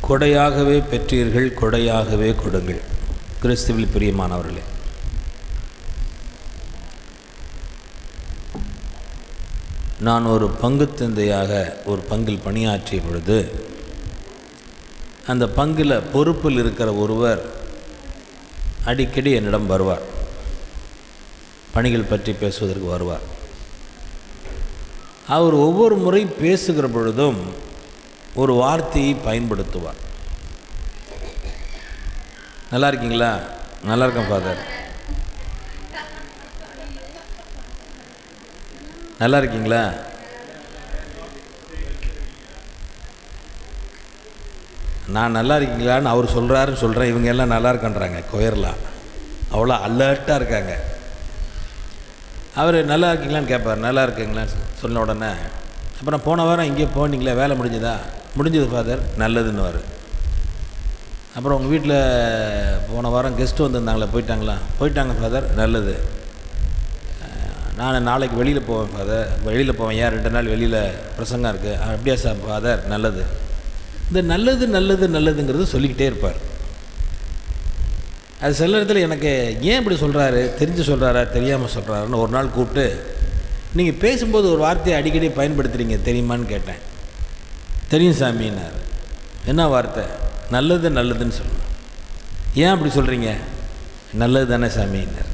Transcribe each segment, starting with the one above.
கொடையாகவே பெற்றீர்கள், கொடையாகவே கொடுங்கள். கிறிஸ்துவில் பிரியமானவர்களே, நான் ஒரு பங்கு தந்தையாக ஒரு பங்கில் பணியாற்றிய பொழுது அந்த பங்கில் பொறுப்பில் இருக்கிற ஒருவர் அடிக்கடி என்னிடம் வருவார், பணிகள் பற்றி பேசுவதற்கு வருவார். அவர் ஒவ்வொரு முறை பேசுகிற பொழுதும் ஒரு வார்த்தையை பயன்படுத்துவார். நல்லா இருக்கீங்களா? நல்லா இருக்கேன் ஃபாதர். நல்லா இருக்கீங்களா? நான் நல்லா இருக்கீங்களான்னு அவர் சொல்கிறாருன்னு சொல்கிறேன். இவங்க எல்லாம் நல்லா இருக்கன்றாங்க. கொயர்லாம் அவ்வளோ அலர்ட்டாக இருக்காங்க. அவர் நல்லா இருக்கீங்களான்னு கேட்பார். நல்லா இருக்குங்களான்னு சொன்ன உடனே, அப்புறம் போன வாரம் இங்கே போனீங்களே, வேலை முடிஞ்சதா? முடிஞ்சது ஃபாதர். நல்லதுன்னுவார். அப்புறம் உங்கள் வீட்டில் போன வாரம் கெஸ்ட்டு வந்திருந்தாங்களே, போயிட்டாங்களா? போயிட்டாங்க ஃபாதர். நல்லது. நான் நாளைக்கு வெளியில் போவேன் ஃபாதர். வெளியில் போவேன். ஏன் 2 நாள் வெளியில் பிரசங்கம் இருக்குது? அப்படியா சார் ஃபாதர்? நல்லது. இந்த நல்லது நல்லது நல்லதுங்கிறது சொல்லிக்கிட்டே இருப்பார். அது சில இடத்துல எனக்கு ஏன் இப்படி சொல்கிறாரு, தெரிஞ்சு சொல்கிறாரா தெரியாமல் சொல்கிறாருன்னு ஒரு நாள் கூப்பிட்டு, நீங்கள் பேசும்போது ஒரு வார்த்தையை அடிக்கடி பயன்படுத்துகிறீங்க தெரியுமான்னு கேட்டேன். தெரியும் சாமின்னார். என்ன வார்த்தை? நல்லது நல்லதுன்னு சொல்லணும். ஏன் அப்படி சொல்கிறீங்க? நல்லது தானே சாமின்னார்.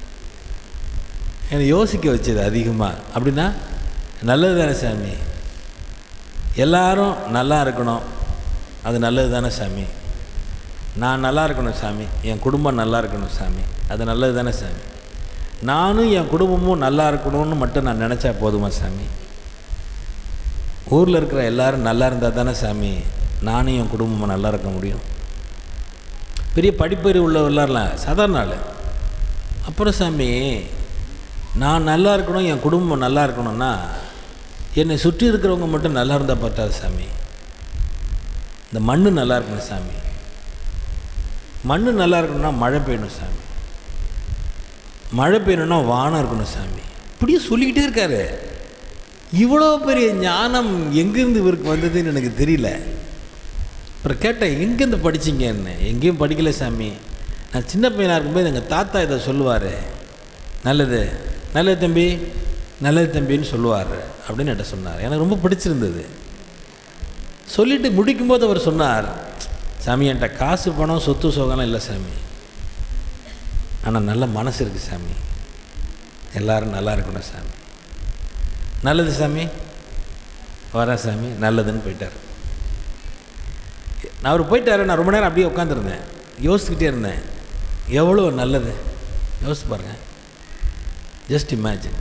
என்னை யோசிக்க வச்சது அதிகமாக. அப்படின்னா நல்லது தானே சாமி, எல்லாரும் நல்லா இருக்கணும், அது நல்லது தானே சாமி. நான் நல்லா இருக்கணும் சாமி, என் குடும்பம் நல்லா இருக்கணும் சாமி, அது நல்லது தானே சாமி. நானும் என் குடும்பமும் நல்லா இருக்கணும்னு மட்டும் நான் நினச்சா போதுமா சாமி? ஊரில் இருக்கிற எல்லோரும் நல்லா இருந்தால் தானே சாமி நானும் என் குடும்பமும் நல்லா இருக்க முடியும். பெரிய படிப்பறிவு உள்ளவர்களாம் சாதாரண ஆள். அப்புறம் சாமி, நான் நல்லா இருக்கணும், என் குடும்பம் நல்லா இருக்கணும்னா என்னை சுற்றி இருக்கிறவங்க மட்டும் நல்லா இருந்தால் பറ്റാது சாமி. இந்த மண்ணு நல்லா இருக்கணும் சாமி. மண்ணு நல்லா இருக்கணும்னா மழை பெய்யணும் சாமி. மழை பெய்யணும்னா வானம் இருக்கணும் சாமி. இப்படியே சொல்லிக்கிட்டே இருக்காரு. இவ்வளோ பெரிய ஞானம் எங்கேருந்து இவருக்கு வந்ததுன்னு எனக்கு தெரியல. அப்புறம் கேட்டேன், எங்கேருந்து படிச்சிங்கன்னு. எங்கேயும் படிக்கலை சாமி, நான் சின்ன பையனாக இருக்கும்போது எங்கள் தாத்தா இதை சொல்லுவார், நல்லது நல்லது தம்பி நல்லது தம்பின்னு சொல்லுவார் அப்படின்னு என்கிட்ட சொன்னார். எனக்கு ரொம்ப பிடிச்சிருந்தது. சொல்லிவிட்டு முடிக்கும்போது அவர் சொன்னார், சாமி என்கிட்ட காசு பணம் சொத்து சோகம்லாம் இல்லை சாமி, ஆனால் நல்ல மனசு இருக்குது சாமி, எல்லோரும் நல்லா இருக்கணும் சாமி. நல்லது சாமி, வரேன் சாமி, நல்லதுன்னு போயிட்டார். நான் அவர் போயிட்டார். நான் ரொம்ப நேரம் அப்படியே உட்காந்துருந்தேன், யோசிச்சுக்கிட்டே இருந்தேன். எவ்வளோ நல்லது யோசிச்சு பாருங்கள், ஜஸ்ட் இமேஜின்.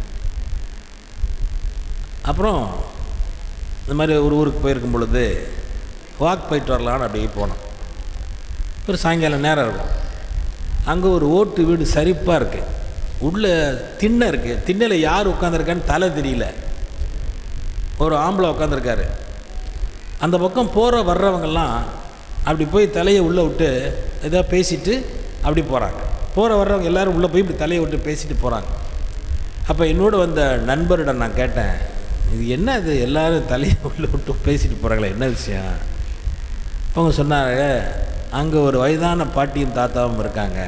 அப்புறம் இந்த மாதிரி ஒரு ஊருக்கு போயிருக்கும் பொழுது வாக் போயிட்டு வரலான்னு அப்படியே போனோம். ஒரு சாயங்காலம் நேரம் இருக்கும். அங்கே ஒரு ஓட்டு வீடு சரிப்பாக இருக்குது. உள்ளே திண்ணை இருக்குது. திண்ணையில் யார் உட்காந்துருக்கான்னு தலை தெரியல. ஒரு ஆம்பளை உட்காந்துருக்காரு. அந்த பக்கம் போகிற வர்றவங்கெல்லாம் அப்படி போய் தலையை உள்ளே விட்டு ஏதோ பேசிட்டு அப்படி போகிறாங்க. போகிற வர்றவங்க எல்லோரும் உள்ளே போய் இப்படி தலையை விட்டு பேசிட்டு போகிறாங்க. அப்போ என்னோடு வந்த நண்பரிடம் நான் கேட்டேன், இது என்ன இது எல்லோரும் தலையை உள்ளே விட்டு பேசிட்டு போகிறாங்களே, என்ன விஷயம்? அவங்க சொன்னாங்க, அங்கே ஒரு வயதான பாட்டியும் தாத்தாவும் இருக்காங்க,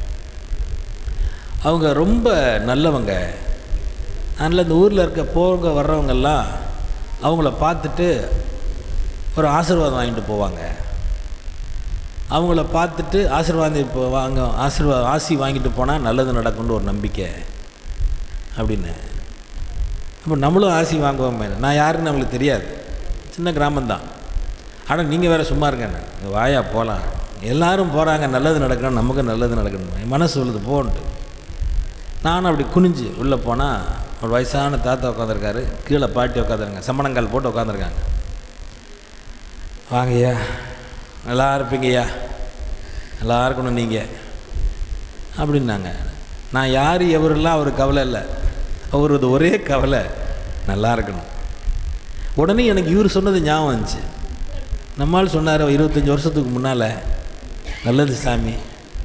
அவங்க ரொம்ப நல்லவங்க. அதனால் இந்த ஊரில் இருக்க போக வர்றவங்கெல்லாம் அவங்கள பார்த்துட்டு ஒரு ஆசீர்வாதம் வாங்கிட்டு போவாங்க. அவங்கள பார்த்துட்டு ஆசீர்வாதம் இப்போ ஆசி வாங்கிட்டு போனால் நல்லது நடக்கும்னு ஒரு நம்பிக்கை அப்படின்னு. அப்போ நம்மளும் ஆசி வாங்குவோமே. நான் யாருன்னு நம்மளுக்கு தெரியாது, சின்ன கிராமம்தான். ஆனால் நீங்கள் வேறு சும்மா இருக்கேன், வாயா போகலாம், எல்லோரும் போகிறாங்க, நல்லது நடக்கணும், நமக்கு நல்லது நடக்கணும், என் மனசு சொல்லுது போன்ட்டு. நானும் அப்படி குனிஞ்சு உள்ளே போனால் ஒரு வயசான தாத்தா உட்காந்துருக்காரு, கீழே பாட்டி உட்காந்துருங்க, சம்மணங்கால் போட்டு உட்காந்துருக்காங்க. வாங்கய்யா, நல்லா இருப்பீங்கய்யா, நல்லா இருக்கணும் நீங்கள் அப்படின்னாங்க. நான் யார் எவரெல்லாம் அவர் கவலை இல்லை, அவரது ஒரே கவலை நல்லா இருக்கணும். உடனே எனக்கு இவர் சொன்னது ஞாபகம் வந்துச்சு. நம்மால் சொன்னார் 25 வருஷத்துக்கு முன்னால், நல்லது சாமி,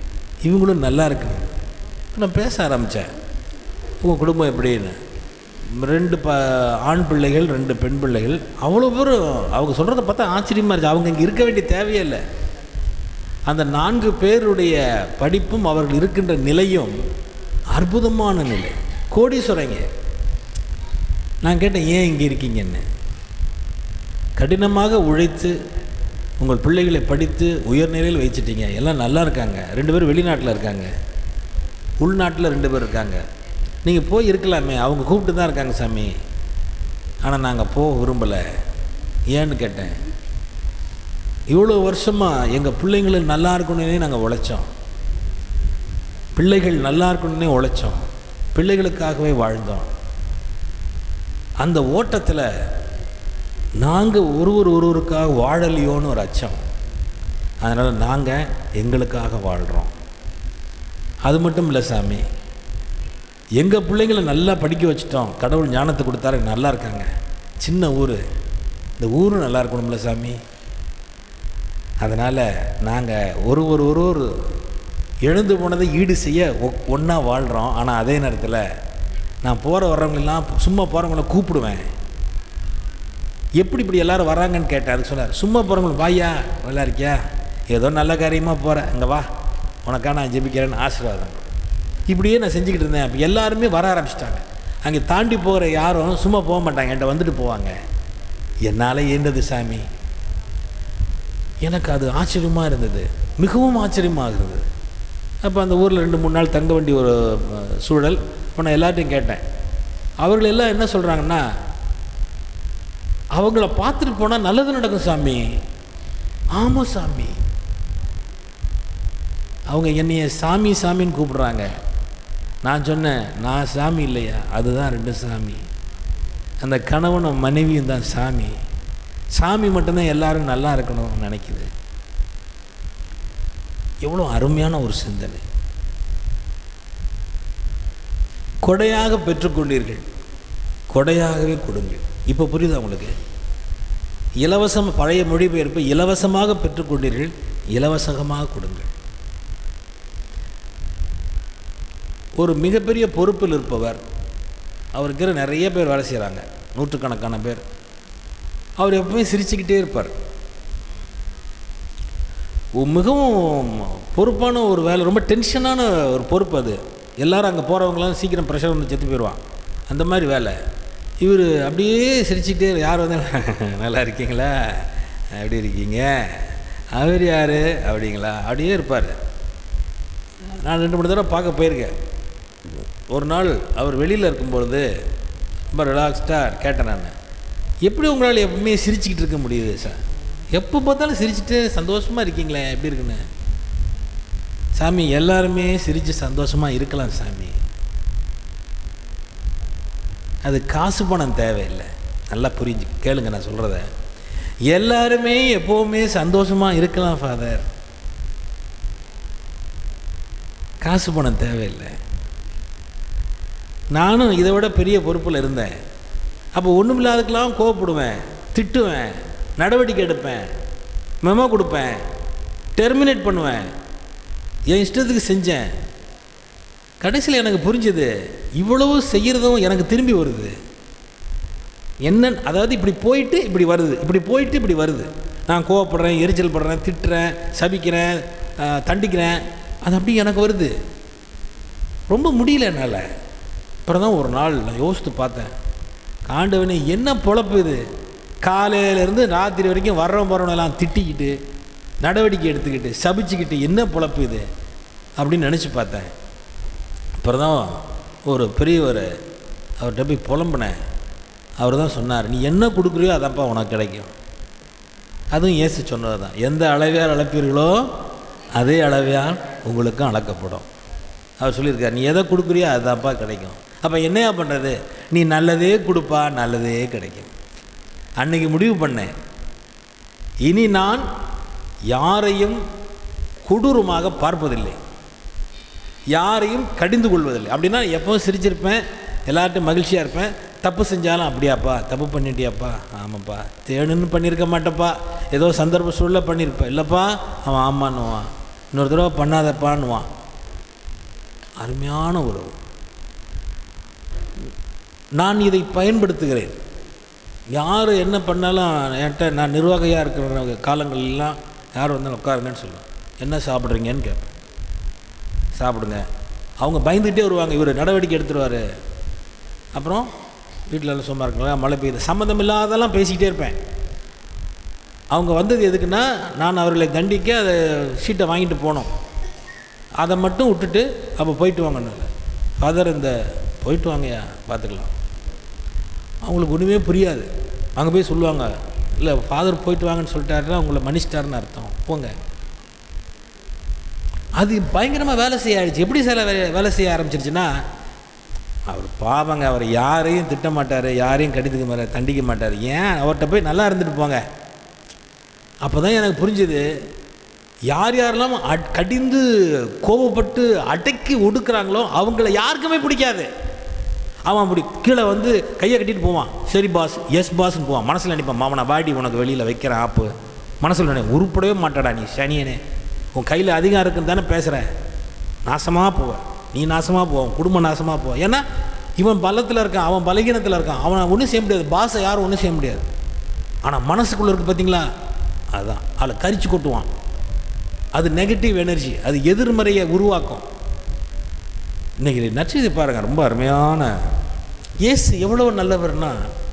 இவங்களும் நல்லா இருக்கணும். நான் பேச ஆரம்பித்தேன், உங்கள் குடும்பம் எப்படின்னு. 2 ஆண் பிள்ளைகள் 2 பெண் பிள்ளைகள். அவ்வளோ பேர் அவங்க சொல்கிறத பார்த்தா ஆச்சரியமாக இருந்துச்சு. அவங்க இங்கே இருக்க வேண்டிய தேவையே இல்லை. அந்த 4 பேருடைய படிப்பும் அவர்கள் இருக்கின்ற நிலையும் அற்புதமான நிலை. கோடீஸ்வரங்க. நான் கேட்டேன், ஏன் இங்கே இருக்கீங்கன்னு. கடினமாக உழைத்து உங்கள் பிள்ளைகளை படித்து உயர்நிலையில் வச்சுட்டீங்க, எல்லாம் நல்லா இருக்காங்க. 2 பேர் வெளிநாட்டில் இருக்காங்க, உள்நாட்டில் 2 பேர் இருக்காங்க. நீங்கள் போய் இருக்கலாமே, அவங்க கூப்பிட்டு தான் இருக்காங்க சாமி. ஆனால் நாங்கள் போக விரும்பலை. ஏன்னு கேட்டேன். இவ்வளோ வருஷமாக எங்கள் பிள்ளைங்களுக்கு நல்லா இருக்கணுன்னே நாங்கள் உழைச்சோம், பிள்ளைகள் நல்லா இருக்கணுன்னே உழைச்சோம், பிள்ளைகளுக்காகவே வாழ்ந்தோம். அந்த ஓட்டத்தில் நாங்கள் ஒருவருக்காக வாழலையோன்னு ஒரு அச்சம். அதனால் நாங்கள் எங்களுக்காக வாழ்கிறோம். அது மட்டும் இல்லை சாமி, எங்கள் பிள்ளைங்களை நல்லா படிக்க வச்சுட்டோம், கடவுள் ஞானத்தை கொடுத்தாரு, நல்லா இருக்காங்க. சின்ன ஊர், இந்த ஊரும் நல்லா இருக்கணும்ல சாமி. அதனால் நாங்கள் ஒருவர் எழுந்து போனதை ஈடு செய்ய ஒன்றா வாழ்கிறோம். ஆனால் அதே நேரத்தில் நான் போகிற வர்றவங்களெல்லாம் சும்மா போகிறவங்கள கூப்பிடுவேன். எப்படி இப்படி எல்லோரும் வராங்கன்னு கேட்டேன். அதுக்கு சொன்னார், சும்மா போகிறவங்களுக்கு வாயா, நல்லா இருக்கியா, ஏதோ நல்ல காரியமாக போகிறேன், இங்கே வா, உனக்கா நான் ஜெபிக்கிறேன்னு ஆசீர்வாதம். இப்படியே நான் செஞ்சுக்கிட்டு இருந்தேன். அப்போ எல்லாருமே வர ஆரம்பிச்சிட்டாங்க. அங்கே தாண்டி போகிற யாரும் சும்மா போக மாட்டாங்க, என்கிட்ட வந்துட்டு போவாங்க. என்னால் ஏண்டது சாமி. எனக்கு அது ஆச்சரியமாக இருந்தது, மிகவும் ஆச்சரியமாக இருந்தது. அப்போ அந்த ஊரில் 2-3 நாள் தங்க வேண்டிய ஒரு சூழல். இப்போ நான் எல்லார்ட்டையும் கேட்டேன். அவர்கள் எல்லாம் என்ன சொல்கிறாங்கன்னா, அவங்கள பார்த்துட்டு போனால் நல்லது நடக்கும் சாமி. ஆமாம் சாமி. அவங்க என்னைய சாமி சாமின்னு கூப்பிடுறாங்க. நான் சொன்னேன், நான் சாமி இல்லையா, அதுதான் 2 சாமி. அந்த கணவனும் மனைவியும் தான் சாமி. சாமி மட்டும்தான் எல்லாரும் நல்லா இருக்கணும்னு நினைக்குது. எவ்வளோ அருமையான ஒரு சிந்தனை. கொடையாக பெற்றுக்கொண்டீர்கள், கொடையாகவே கொடுங்கள். இப்போ புரியுதா உங்களுக்கு? இலவசம், பழைய மொழிபெயர்ப்பு, இலவசமாக பெற்றுக்கொண்டீர்கள், இலவசமாக கொடுங்கள். ஒரு மிகப்பெரிய பொறுப்பில் இருப்பவர், அவருக்கு நிறைய பேர் வேலை செய்கிறாங்க, நூற்றுக்கணக்கான பேர். அவர் எப்பவுமே சிரிச்சுக்கிட்டே இருப்பார். மிகவும் பொறுப்பான ஒரு வேலை, ரொம்ப டென்ஷனான ஒரு பொறுப்பு அது. எல்லோரும் அங்கே போகிறவங்களாம் சீக்கிரம் ப்ரெஷர் வந்து செத்து போயிடுவான், அந்த மாதிரி வேலை. இவர் அப்படியே சிரிச்சுக்கிட்டே, யார் வந்து நல்லா இருக்கீங்களா, எப்படி இருக்கீங்க, அவர் யார் அப்படிங்களா, அப்படியே இருப்பார். நான் 2-3 தடவை பார்க்க போயிருக்கேன். ஒரு நாள் அவர் வெளியில் இருக்கும்பொழுது ரொம்ப ரிலாக்ஸ்டாக கேட்டேன் நான், எப்படி உங்களால் எப்பவுமே சிரிச்சுக்கிட்டு இருக்க முடியுது சார், எப்போ பார்த்தாலும் சிரிச்சுட்டு சந்தோஷமாக இருக்கீங்களே, எப்படி இருக்குன்னு. சாமி, எல்லாருமே சிரித்து சந்தோஷமாக இருக்கலாம் சாமி, அது காசு பணம் தேவையில்லை. நல்லா புரிஞ்சு கேளுங்க நான் சொல்கிறத. எல்லாருமே எப்போவுமே சந்தோஷமாக இருக்கலாம் ஃபாதர், காசு பணம் தேவையில்லை. நானும் இதை விட பெரிய பொறுப்பில் இருந்தேன். அப்போ ஒன்றும் இல்லாததுக்கெல்லாம் கோவப்படுவேன், திட்டுவேன், நடவடிக்கை எடுப்பேன், மெமோ கொடுப்பேன், டெர்மினேட் பண்ணுவேன், என் இஷ்டத்துக்கு செஞ்சேன். கடைசியில் எனக்கு புரிஞ்சது, இவ்வளவு செய்கிறதும் எனக்கு திரும்பி வருது. என்ன, அதாவது இப்படி போயிட்டு இப்படி வருது, இப்படி போயிட்டு இப்படி வருது. நான் கோவப்படுறேன், எரிச்சல் படுறேன், திட்டுறேன், சபிக்கிறேன், தண்டிக்கிறேன், அது அப்படி எனக்கு வருது. ரொம்ப முடியல என்னால். அப்புறம் தான் ஒரு நாள் நான் யோசித்து பார்த்தேன், ஆண்டவனே என்ன பொழப்பு இது, காலையிலேருந்து ராத்திரி வரைக்கும் வர்றவன் போகிறவனெல்லாம் திட்டிக்கிட்டு, நடவடிக்கை எடுத்துக்கிட்டு, சபிச்சுக்கிட்டு, என்ன பொழப்பு இது அப்படின்னு நினச்சி பார்த்தேன். அப்புறம் தான் ஒரு பெரியவர், அவர்கிட்ட போய் புலம்பினேன். அவர் தான் சொன்னார், நீ என்ன கொடுக்குறியோ அதான்ப்பா உனக்கு கிடைக்கும். அதுவும் இயேசு சொன்னது தான், எந்த அளவையால் அளப்பீர்களோ அதே அளவையால் உங்களுக்கும் அளக்கப்படும். அவர் சொல்லியிருக்கார், நீ எதை கொடுக்குறியோ அதுதான்ப்பா கிடைக்கும். அப்போ என்னையா பண்ணுறது, நீ நல்லதே கொடுப்பா, நல்லதே கிடைக்கும். அன்றைக்கி முடிவு பண்ணேன், இனி நான் யாரையும் கொடூரமாக பார்ப்பதில்லை, யாரையும் கடிந்து கொள்வதில்லை. அப்படின்னா எப்போவும் சிரிச்சிருப்பேன், எல்லார்ட்டும் மகிழ்ச்சியாக இருப்பேன். தப்பு செஞ்சாலும் அப்படியாப்பா, தப்பு பண்ணிட்டியாப்பா, ஆமாப்பா, தேணுன்னு பண்ணியிருக்க மாட்டேப்பா, ஏதோ சந்தர்ப்ப சூழல பண்ணியிருப்பேன், இல்லைப்பா அவன் ஆமான்னுவான், இன்னொரு தடவை பண்ணாதப்பான்னுவான். அருமையான உறவு. நான் இதை பயன்படுத்துகிறேன். யார் என்ன பண்ணாலும் என்கிட்ட நான் நிர்வாகியாக இருக்கிற காலங்களெல்லாம் யார் வந்தாலும் உட்காருங்கன்னு சொல்லுவேன். என்ன சாப்பிட்றீங்கன்னு கேட்பேன். சாப்பிடுங்க. அவங்க பயந்துகிட்டே வருவாங்க, இவர் நடவடிக்கை எடுத்துருவார். அப்புறம் வீட்டில் எல்லாம் சும்மா இருக்கலாம், மழை பெய்யுது, சம்மந்தம் இல்லாதெல்லாம் பேசிக்கிட்டே இருப்பேன். அவங்க வந்தது எதுக்குன்னா, நான் அவர்களை தண்டிக்க அதை சீட்டை வாங்கிட்டு போனோம். அதை மட்டும் விட்டுட்டு அப்போ போயிட்டு வாங்கன்னு. ஃபாதர் இந்த போயிட்டு வாங்கயா பார்த்துக்கலாம். அவங்களுக்கு ஒன்றுமே புரியாது. அங்கே போய் சொல்லுவாங்க, இல்லை ஃபாதர் போயிட்டு வாங்கன்னு சொல்லிட்டாருன்னா உங்களை மன்னிச்சிட்டாருன்னு அர்த்தம், போங்க. அது பயங்கரமாக வேலை செய்ய ஆயிடுச்சு. எப்படி வேலை செய்ய ஆரம்பிச்சிருச்சுன்னா, அவர் பாவங்க, அவர் யாரையும் திட்ட மாட்டார், யாரையும் கடித்துக்க மாட்டார், தண்டிக்க மாட்டார். ஏன் அவர்கிட்ட போய் நல்லா இருந்துட்டு போங்க. அப்போ தான் எனக்கு புரிஞ்சுது, யார் யாரெல்லாம் கடிந்து கோபப்பட்டு அடக்கி ஒடுக்குறாங்களோ அவங்கள யாருக்குமே பிடிக்காது. அவன் அப்படி கீழே வந்து கையை கட்டிட்டு போவான், சரி பாஸ், எஸ் பாஸ்ன்னு போவான். மனசில் நினைப்பான், மாமனை பாடி உனக்கு வெளியில் வைக்கிறேன் ஆப்பு. மனசில் நினை, உருப்படவே மாட்டாடா நீ சனியனே, உன் கையில் அதிகம் இருக்குன்னு தானே பேசுகிற, நாசமாக போவேன், நீ நாசமாக போவோம், குடும்பம் நாசமாக போவோம். ஏன்னா இவன் பலத்தில் இருக்கான், அவன் பலகீனத்தில் இருக்கான், அவனை ஒன்றும் செய்ய முடியாது, பாஸை யாரும் ஒன்றும் செய்ய முடியாது. ஆனால் மனசுக்குள்ளே இருக்குது பார்த்தீங்களா, அதுதான் அதில் கரிச்சு கொட்டுவான். அது நெகட்டிவ் எனர்ஜி, அது எதிர்மறையை உருவாக்கும். இன்றைக்கி நற்செய்தி பாருங்கள், ரொம்ப அருமையான. இயேசு எவ்வளோ நல்லவர்னா,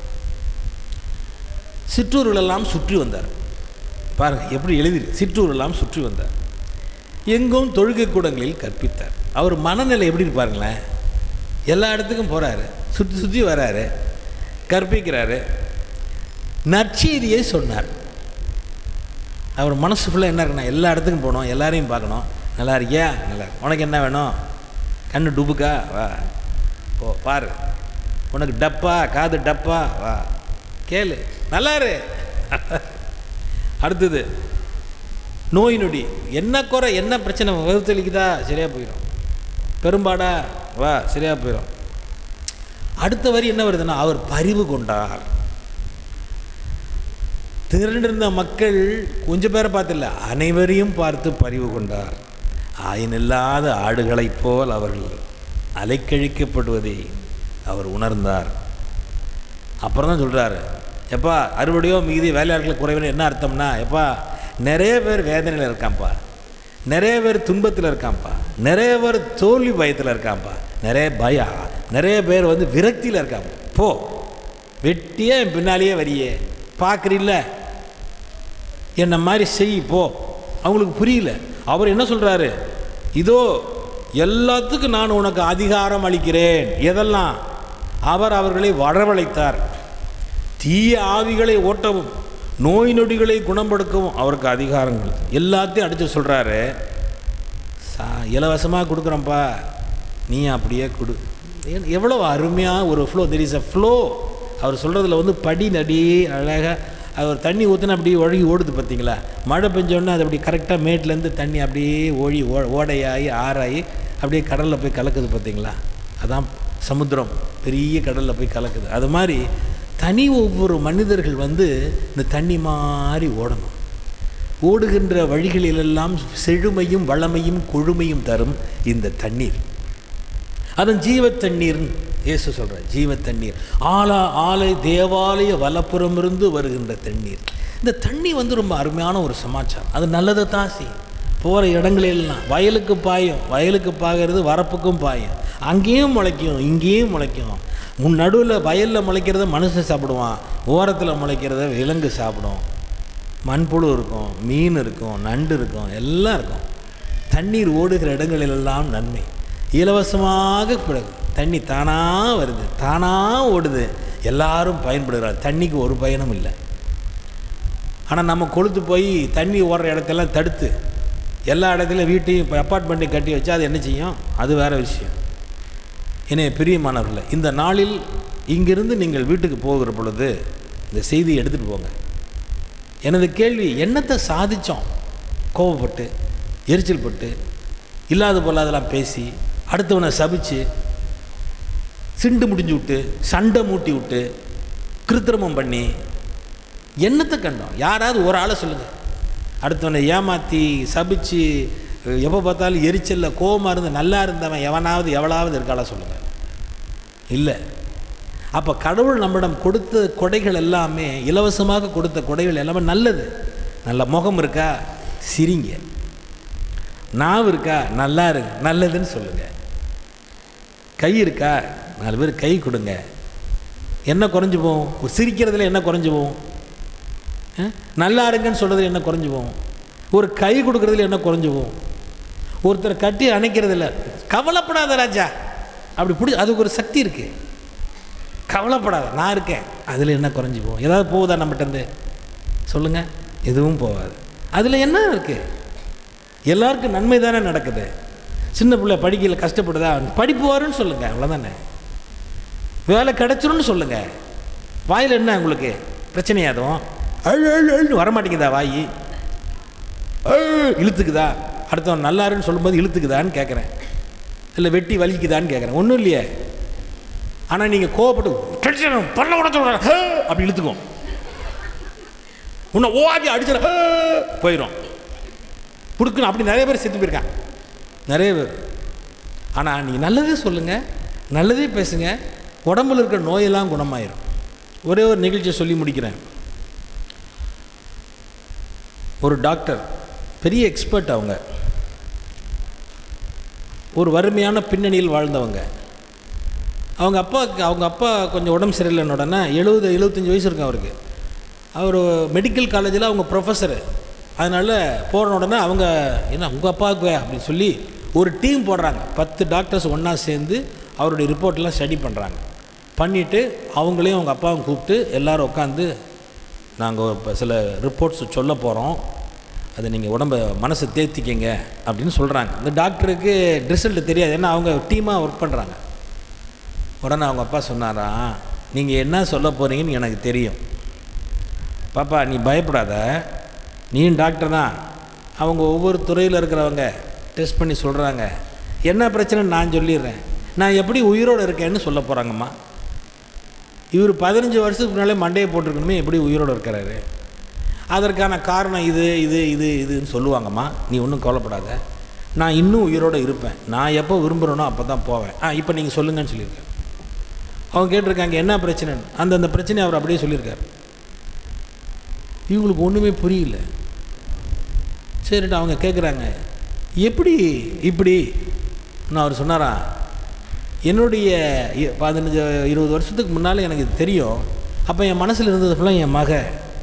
சிற்றூர்களெல்லாம் சுற்றி வந்தார். பாருங்கள் எப்படி எழுதி, சிற்றூரெல்லாம் சுற்றி வந்தார், எங்கும் தொழுகை கூடங்களில் கற்பித்தார். அவர் மனநிலை எப்படி இருப்பாருங்களேன், எல்லா இடத்துக்கும் போகிறாரு, சுற்றி சுற்றி வராரு, கற்பிக்கிறாரு, நற்செய்தியை சொன்னார். அவர் மனசு ஃபுல்லாக என்ன இருக்குண்ணா, எல்லா இடத்துக்கும் போகணும், எல்லாரையும் பார்க்கணும். நல்லா இருக்கியா, நல்லா இருக்கு, உனக்கு என்ன வேணும், கண்ணு டுபுக்கா, வா போ பாரு, உனக்கு டப்பா, காது டப்பா, வா கேளு, நல்லாரு. அடுத்தது நோய் நொடி, என்ன குறை, என்ன பிரச்சனை, வகுத்தளிக்குதா, சரியாக போயிடும், பெரும்பாடா, வா சரியாக போயிடும். அடுத்த வரி என்ன வருதுன்னா, அவர் பரிவு கொண்டார். திரண்டிருந்த மக்கள் கொஞ்சம் பேரை பார்த்தில்ல, அனைவரையும் பார்த்து பரிவு கொண்டார். ஆயினில்லாத ஆடுகளைப் போல் அவர்கள் அலைக்கழிக்கப்படுவதை அவர் உணர்ந்தார். அப்புறம் தான் சொல்கிறாரு, எப்பா அறுவடையோ மீதி வேலையாட்கள் குறைவுன்னு என்ன அர்த்தம்னா, எப்பா நிறைய பேர் வேதனையில் இருக்கான்ப்பா, நிறைய பேர் துன்பத்தில் இருக்கான்ப்பா, நிறைய பேர் தோல்வி பயத்தில் இருக்கான்ப்பா, நிறைய பேர் வந்து விரக்தியில் இருக்காங்க. போ வெட்டியே என் பின்னாலேயே வரியே, பார்க்குறீல்ல, என்ன மாதிரி செய் போ. அவங்களுக்கு புரியல. அவர் என்ன சொல்கிறாரு, இதோ எல்லாத்துக்கும் நான் உனக்கு அதிகாரம் அளிக்கிறேன். எதெல்லாம்? அவர் அவர்களை வரவழைத்தார். தீய ஆவிகளை ஓட்டவும் நோய் நொடிகளை குணப்படுத்தவும் அவருக்கு அதிகாரங்கள் எல்லாத்தையும் அடித்து சொல்கிறாரு. இலவசமாக கொடுக்குறோம்ப்பா, நீ அப்படியே கொடு. எவ்வளோ அருமையாக ஒரு flow, there is a flow. அவர் சொல்கிறதுல வந்து படி நடி அழகாக. அவர் தண்ணி ஊற்றினா அப்படியே ஒழுகி ஓடுது பார்த்தீங்களா. மழை பெஞ்சோடனே அது அப்படி கரெக்டாக மேட்லேருந்து தண்ணி அப்படியே ஓடையாகி ஆறாகி அப்படியே கடலில் போய் கலக்குது பார்த்தீங்களா. அதான் சமுத்திரம் பெரிய கடலில் போய் கலக்குது. அது மாதிரி ஒவ்வொரு மனிதர்கள் வந்து இந்த தண்ணி மாதிரி ஓடணும். ஓடுகின்ற வழிகளிலெல்லாம் செழுமையும் வளமையும் கொழுமையும் தரும் இந்த தண்ணீர். அதன் ஜீவ தண்ணீர்னு இயேசு சொல்கிறார். ஜீவ தண்ணீர், ஆலை தேவாலய வலப்புறமிருந்து வருகின்ற தண்ணீர். இந்த தண்ணி வந்து ரொம்ப அருமையான ஒரு சமாச்சாரம். அது நல்லதை தான் செய்யும். போகிற இடங்களெல்லாம் வயலுக்கு பாயும், வயலுக்கு பாகிறது வரப்புக்கும் பாயும், அங்கேயும் முளைக்கும் இங்கேயும் முளைக்கும். நடுவில் வயலில் முளைக்கிறத மனுஷன் சாப்பிடுவான், ஓரத்தில் முளைக்கிறத விலங்கு சாப்பிடும். மண்புழு இருக்கும், மீன் இருக்கும், நண்டு இருக்கும், எல்லாம் இருக்கும். தண்ணீர் ஓடுகிற இடங்களிலெல்லாம் நன்மை. இலவசமாக தண்ணி தானாக வருது, தானாக ஓடுது, எல்லாரும் பயன்படுகிறார். தண்ணிக்கு ஒரு பயனும் இல்லை. ஆனால் நம்ம கொளுத்து போய் தண்ணி ஓடுற இடத்தெல்லாம் தடுத்து எல்லா இடத்துலையும் வீட்டையும் இப்போ அப்பார்ட்மெண்ட்டையும் கட்டி வச்சா அது என்ன செய்யும்? அது வேறு விஷயம். என்னைய பிரியமானவர்களே, இந்த நாளில் இங்கிருந்து நீங்கள் வீட்டுக்கு போகிற பொழுது இந்த செய்தியை எடுத்துகிட்டு போங்க. எனது கேள்வி, என்னத்தை சாதித்தோம்? கோபப்பட்டு, எரிச்சல் பட்டு, இல்லாத பொல்லாதெல்லாம் பேசி, அடுத்தவனை சபிச்சு, சிண்டு முடிஞ்சு விட்டு, சண்டை மூட்டி விட்டு, கிருத்திரமம் பண்ணி என்னத்தை கண்டோம்? யாராவது ஒரு ஆளை சொல்லுங்கள். அடுத்தவனை ஏமாற்றி சபிச்சு எப்போ பார்த்தாலும் எரிச்சலில் கோபமாக இருந்து நல்லா இருந்தவன் எவனாவது எவ்வளவாவது இருக்காளா சொல்லுங்கள்? இல்லை. அப்போ கடவுள் நம்மிடம் கொடுத்த கொடைகள் எல்லாமே, இலவசமாக கொடுத்த கொடைகள் எல்லாமே நல்லது. நல்ல முகம் இருக்கா, சிரிங்க. நாவு இருக்கா, நல்லா இருக்கு, நல்லதுன்னு சொல்லுங்கள். கை இருக்கா, 4 பேர் கை கொடுங்க. என்ன குறைஞ்சி போகும்? ஒரு சிரிக்கிறதுல என்ன குறைஞ்சி போகும்? நல்லா இருங்கன்னு சொல்கிறதுல என்ன குறைஞ்சி போகும்? ஒரு கை கொடுக்குறதுல என்ன குறைஞ்சி போகும்? ஒருத்தரை கட்டி அணைக்கிறதில்ல. கவலைப்படாத ராஜா, அப்படி பிடிச்சி, அதுக்கு ஒரு சக்தி இருக்குது. கவலைப்படாத, நான் இருக்கேன், அதில் என்ன குறைஞ்சி போகும்? ஏதாவது போகுதா நம்மகிட்டருந்து? சொல்லுங்கள். எதுவும் போகாது. அதில் என்ன இருக்குது? எல்லாருக்கும் நன்மை தானே நடக்குது. சின்ன பிள்ளை படிக்கல, கஷ்டப்படுதா, படிப்பு வரும்னு சொல்லுங்கள், அவ்வளோதானே. வேலை கிடச்சிரும்னு சொல்லுங்கள். வாயில் என்ன உங்களுக்கு பிரச்சனையாதும்? அழு வரமாட்டேங்குதா? வாய் இழுத்துக்குதா? அடுத்தவன் நல்லாருன்னு சொல்லும்போது இழுத்துக்குதான்னு கேட்குறேன், இல்லை வெட்டி வலிக்குதான்னு கேட்குறேன். ஒன்றும் இல்லையே. ஆனால் நீங்கள் கோவப்பட்டு பல்ல உடச்சு அப்படி இழுத்துக்கும், உன்னை ஓடி அடிச்சிட போயிடும் புடுக்குன்னு. அப்படி நிறைய பேர் செத்து போயிருக்காங்க, நிறைய பேர். ஆனால் நீங்கள் நல்லதே சொல்லுங்கள், நல்லதே பேசுங்க, உடம்புல இருக்கிற நோயெல்லாம் குணமாயிரும். ஒரே ஒரு நிகழ்ச்சியை சொல்லி முடிக்கிறேன். ஒரு டாக்டர், பெரிய எக்ஸ்பர்ட், ஒரு வறுமையான பின்னணியில் வாழ்ந்தவங்க. அவங்க அப்பா கொஞ்சம் உடம்பு சரியில்லைன்னு உடனே 70-75 வயசு இருக்கும் அவருக்கு. அவர் மெடிக்கல் காலேஜில் அவங்க ப்ரொஃபஸரு. அதனால் போன உடனே அவங்க, என்ன உங்கள் அப்பாவுக்கு அப்படின்னு சொல்லி ஒரு டீம் போடுறாங்க. 10 டாக்டர்ஸ் ஒன்றா சேர்ந்து அவருடைய ரிப்போர்ட்லாம் ஸ்டடி பண்ணுறாங்க. பண்ணிவிட்டு அவங்களையும் அவங்க அப்பாவும் கூப்பிட்டு எல்லோரும் உட்காந்து, நாங்கள் இப்போ சில ரிப்போர்ட்ஸ் சொல்ல போகிறோம், அதை நீங்கள் உடம்பை மனசை தேர்த்திக்கிங்க அப்படின்னு சொல்கிறாங்க. இந்த டாக்டருக்கு ரிசல்ட்டு தெரியாது, ஏன்னா அவங்க டீமாக ஒர்க் பண்ணுறாங்க. உடனே அவங்க அப்பா சொன்னாரா, நீங்கள் என்ன சொல்ல போகிறீங்கன்னு எனக்கு தெரியும் பாப்பா, நீ பயப்படாத, நீயும் டாக்டர் தான். அவங்க ஒவ்வொரு துறையில் இருக்கிறவங்க டெஸ்ட் பண்ணி சொல்கிறாங்க, என்ன பிரச்சனைன்னு நான் சொல்லிடுறேன், நான் எப்படி உயிரோடு இருக்கேன்னு சொல்ல போகிறாங்கம்மா. இவர் 15 வருஷத்துக்கு முன்னாலே மண்டையை போட்டிருக்கணுமே, எப்படி உயிரோடு இருக்கிறாரு, அதற்கான காரணம் இதுன்னு சொல்லுவாங்கம்மா. நீ ஒன்றும் கவலைப்படாத, நான் இன்னும் உயிரோடு இருப்பேன், நான் எப்போ விரும்புகிறேனோ அப்போ தான் போவேன். இப்போ நீங்கள் சொல்லுங்கன்னு சொல்லியிருக்கேன். அவங்க கேட்டிருக்காங்க என்ன பிரச்சனைன்னு. அந்த பிரச்சனையை அவர் அப்படியே சொல்லியிருக்கார். இவங்களுக்கு ஒன்றுமே புரியல. சரிட்டு அவங்க கேட்குறாங்க, எப்படி இப்படி? நான் அவர் சொன்னாரா, என்னுடைய 15-20 வருஷத்துக்கு முன்னால் எனக்கு தெரியும். அப்போ என் மனசில் இருந்தது ஃபுல்லாக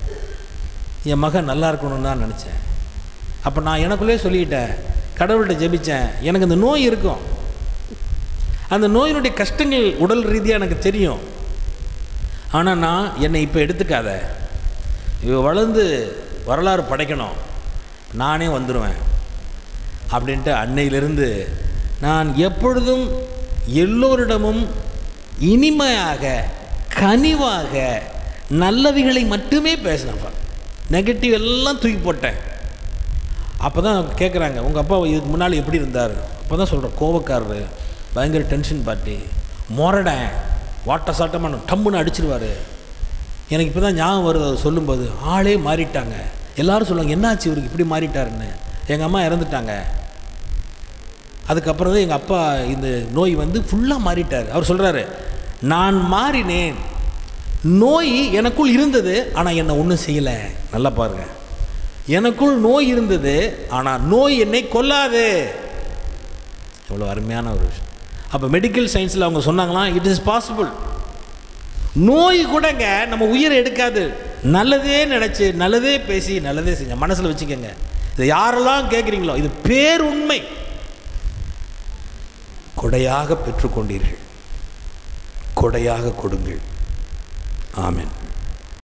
என் மகன் நல்லா இருக்கணும்னு தான் நினச்சேன். அப்போ நான் எனக்குள்ளே சொல்லிக்கிட்டேன், கடவுள்கிட்ட ஜெபித்தேன், எனக்கு அந்த நோய் இருக்கும், அந்த நோயினுடைய கஷ்டங்கள் உடல் ரீதியாக எனக்கு தெரியும். ஆனால் நான் என்னை இப்போ எடுத்துக்காத, இவ வளர்ந்து வரலாறு படைக்கணும், நானே வந்துடுவேன் அப்படின்ட்டு அன்னையிலிருந்து நான் எப்பொழுதும் எல்லோரிடமும் இனிமையாக, கனிவாக, நல்லவைகளை மட்டுமே பேசினப்பா. நெகட்டிவ் எல்லாம் தூக்கி போட்டேன். அப்போ தான் கேட்குறாங்க, உங்கள் அப்பா இதுக்கு முன்னால் எப்படி இருந்தார்? அப்போ தான் சொல்கிறேன், கோபக்காரரு, பயங்கர டென்ஷன் பார்ட்டி, மொரடன், வாட்ட சாட்டமான டம்முன்னு அடிச்சிருவார். எனக்கு இப்போ தான் ஞாபகம் வருது அதை சொல்லும்போது. ஆளே மாறிட்டாங்க. எல்லோரும் சொல்லுவாங்க, என்னாச்சு இவருக்கு இப்படி மாறிட்டாருன்னு. எங்கள் அம்மா இறந்துட்டாங்க. அதுக்கப்புறம் தான் எங்கள் அப்பா இந்த நோய் ஃபுல்லாக மாறிட்டார். அவர் சொல்கிறாரு, நான் மாறினேன், நோய் எனக்குள் இருந்தது ஆனால் என்னை ஒன்றும் செய்யலை. நல்லா பாருங்கள், எனக்குள் நோய் இருந்தது ஆனால் நோய் என்னை கொல்லாது. எவ்வளோ அருமையான ஒரு விஷயம். அப்போ மெடிக்கல் சயின்ஸில் அவங்க சொன்னாங்களாம், இட் இஸ் பாசிபிள். நோய் கூடங்க நம்ம உயிரை எடுக்காது. நல்லதே நினச்சி, நல்லதே பேசி, நல்லதே செஞ்ச மனசில் வச்சுக்கோங்க. இதை யாரெல்லாம் கேட்குறீங்களோ, இது பேருண்மை. கொடையாக பெற்றுக்கொண்டீர்கள், கொடையாக கொடுங்கள். ஆமென்.